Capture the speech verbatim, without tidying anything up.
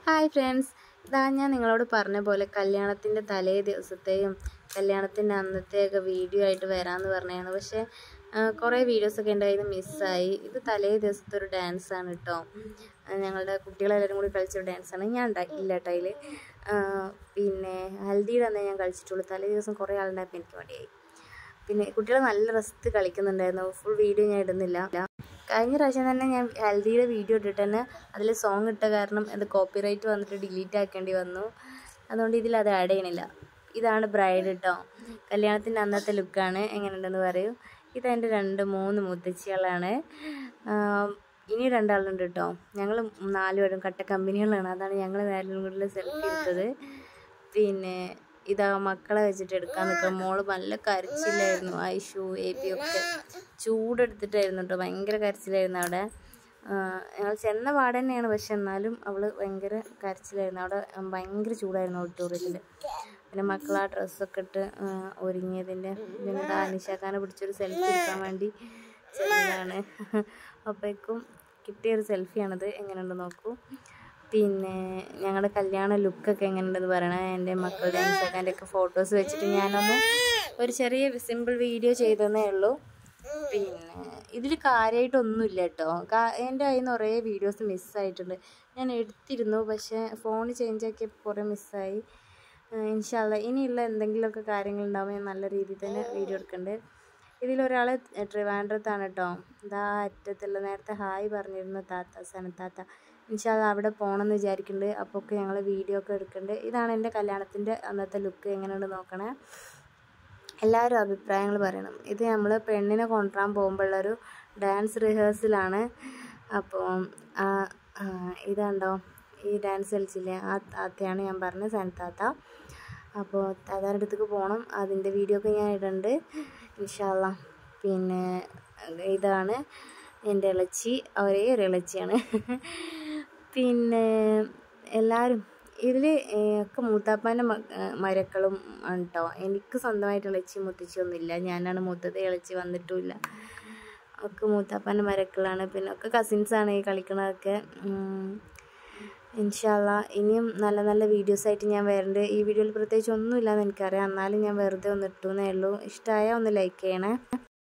Hi friends, ഇതാ ഞാൻ നിങ്ങളോട് പറഞ്ഞ പോലെ കല്യാണത്തിൻ്റെ തലേ ദിവസത്തെയും കല്യാണത്തിൻ്റെ അന്നത്തെയൊക്കെ വീഡിയോ ആയിട്ട് വരാമെന്ന് പറഞ്ഞായിരുന്നു. പക്ഷേ കുറേ വീഡിയോസൊക്കെ ഉണ്ടായത് മിസ്സായി. ഇത് തലേ ദിവസത്തെ ഒരു ഡാൻസാണ് കേട്ടോ. ഞങ്ങളുടെ കുട്ടികളെല്ലാവരും കൂടി കളിച്ചൊരു ഡാൻസാണ്. ഞാൻ ഇല്ല കേട്ടോ അതിൽ. പിന്നെ ഹൽദിയുടെ അന്നേ ഞാൻ കളിച്ചിട്ടുള്ളൂ. തലേ ദിവസം കുറേ ആളുണ്ടായപ്പോൾ എനിക്ക് മടിയായി. പിന്നെ കുട്ടികൾ നല്ല രസത്തിൽ കളിക്കുന്നുണ്ടായിരുന്നു. ഫുൾ വീഡിയോ ഞാൻ ഇടുന്നില്ല. കഴിഞ്ഞ പ്രാവശ്യം തന്നെ ഞാൻ ഹൽദിയുടെ വീഡിയോ ഇട്ടിട്ട് തന്നെ അതിൽ സോങ് ഇട്ട കാരണം അത് കോപ്പിറൈറ്റ് വന്നിട്ട് ഡിലീറ്റ് ആക്കേണ്ടി വന്നു. അതുകൊണ്ട് ഇതിൽ അത് ആഡ് ചെയ്യണില്ല. ഇതാണ് ബ്രൈഡ് കേട്ടോ. കല്യാണത്തിൻ്റെ അന്നത്തെ ലുക്കാണ്. എങ്ങനെയുണ്ടെന്ന് പറയൂ. ഇതെൻ്റെ രണ്ട് മൂന്ന് മുത്തച്ചികളാണ്. ഇനി രണ്ടാളുണ്ട് കേട്ടോ. ഞങ്ങൾ നാലുപേരും കട്ട കമ്പനികളാണ്. അതാണ് ഞങ്ങൾ നാലും കൂടെ സെൽഫി എടുത്തത്. പിന്നെ ഇതാ മക്കളെ വെച്ചിട്ട് എടുക്കാൻ നിൽക്കുക. മോള് നല്ല കരച്ചിലായിരുന്നു. ഐഷു എ പി ഒക്കെ ചൂടെടുത്തിട്ടായിരുന്നു കേട്ടോ. ഭയങ്കര കരച്ചിലായിരുന്നു അവിടെ. ഞങ്ങൾ ചെന്ന പാട് തന്നെയാണ്, പക്ഷെ എന്നാലും അവൾ ഭയങ്കര കരച്ചിലായിരുന്നു. അവിടെ ഭയങ്കര ചൂടായിരുന്നു ഓഡിറ്റോറിയത്തിൽ. പിന്നെ മക്കൾ ആ ഡ്രസ്സൊക്കെ ഇട്ട് ഒരുങ്ങിയതിൻ്റെ പിന്നെ അനിഷാക്കാനെ പിടിച്ചൊരു സെൽഫി എടുക്കാൻ വേണ്ടി ചെന്നതാണ്. അപ്പോഴേക്കും കിട്ടിയൊരു സെൽഫിയാണത്. എങ്ങനെയുണ്ട് നോക്കൂ. പിന്നെ ഞങ്ങളുടെ കല്യാണ ലുക്കൊക്കെ എങ്ങനെയുണ്ടെന്ന് പറയണേ. എൻ്റെ മക്കളുടെ അനിഷാക്കാൻ്റെ ഒക്കെ ഫോട്ടോസ് വെച്ചിട്ട് ഞാനൊന്ന് ഒരു ചെറിയ സിമ്പിൾ വീഡിയോ ചെയ്തതേ ഉള്ളൂ. പിന്നെ ഇതിൽ കാര്യമായിട്ടൊന്നുമില്ല കേട്ടോ. എൻ്റെ കയ്യിൽ നിന്ന് കുറേ വീഡിയോസ് മിസ്സായിട്ടുണ്ട്. ഞാൻ എടുത്തിരുന്നു, പക്ഷേ ഫോൺ ചേഞ്ച് ആക്കിയപ്പോൾ കുറേ മിസ്സായി. ഇൻഷാ അല്ലാ ഇനിയുള്ള എന്തെങ്കിലുമൊക്കെ കാര്യങ്ങളുണ്ടാവും ഞാൻ നല്ല രീതിയിൽ തന്നെ വീഡിയോ എടുക്കുന്നുണ്ട്. ഇതിലൊരാൾ ട്രിവാൻഡ്രത്താണ് കേട്ടോ. ഇതാ അറ്റത്തുള്ള നേരത്തെ ഹായ് പറഞ്ഞിരുന്നു താത്ത, സനത്താത്ത. ഇൻഷാ അല്ലാ അവിടെ പോകണമെന്ന് വിചാരിക്കുന്നുണ്ട്. അപ്പോൾ ഒക്കെ ഞങ്ങൾ വീഡിയോ ഒക്കെ എടുക്കുന്നുണ്ട്. ഇതാണ് എൻ്റെ കല്യാണത്തിൻ്റെ അന്നത്തെ ലുക്ക്. എങ്ങനെയുണ്ട് നോക്കണേ. എല്ലാവരും അഭിപ്രായങ്ങൾ പറയണം. ഇത് നമ്മൾ പെണ്ണിനെ കൊണ്ടുവരാൻ പോകുമ്പോഴുള്ളൊരു ഡാൻസ് റിഹേഴ്സലാണ്. അപ്പോൾ ഇതുണ്ടോ ഈ ഡാൻസ് കളിച്ചില്ലേ, ആ താത്തയാണ് ഞാൻ പറഞ്ഞത്, സനത്താത്ത. അപ്പോൾ താത്താൻ്റെ അടുത്തേക്ക് പോകണം. അതിൻ്റെ വീഡിയോ ഒക്കെ ഞാൻ ഇടുന്നുണ്ട് ഇൻഷാ അല്ലാ. പിന്നെ ഇതാണ് എൻ്റെ ഇളച്ചി, ഒരേ ഒരു ഇളച്ചിയാണ്. പിന്നെ എല്ലാവരും ഇതിൽ ഒക്കെ മൂത്താപ്പാൻ്റെ മരക്കളും കേട്ടോ. എനിക്ക് സ്വന്തമായിട്ട് ഇളച്ചി മുത്തച്ചിയൊന്നുമില്ല. ഞാനാണ് മൂത്തത്. ഇളച്ചി വന്നിട്ടുമില്ല. ഒക്കെ മൂത്താപ്പാൻ്റെ മരക്കളാണ്. പിന്നെ ഒക്കെ കസിൻസാണ് ഈ കളിക്കണതൊക്കെ. ഇൻഷാ അല്ലാ ഇനിയും നല്ല നല്ല വീഡിയോസായിട്ട് ഞാൻ വരുന്നുണ്ട്. ഈ വീഡിയോയിൽ പ്രത്യേകിച്ച് ഒന്നുമില്ലാന്ന് എനിക്കറിയാം. എന്നാലും ഞാൻ വെറുതെ ഒന്ന് ഇട്ടുവെന്നേ ഉള്ളൂ. ഇഷ്ടമായാൽ ഒന്ന് ലൈക്ക് ചെയ്യണേ.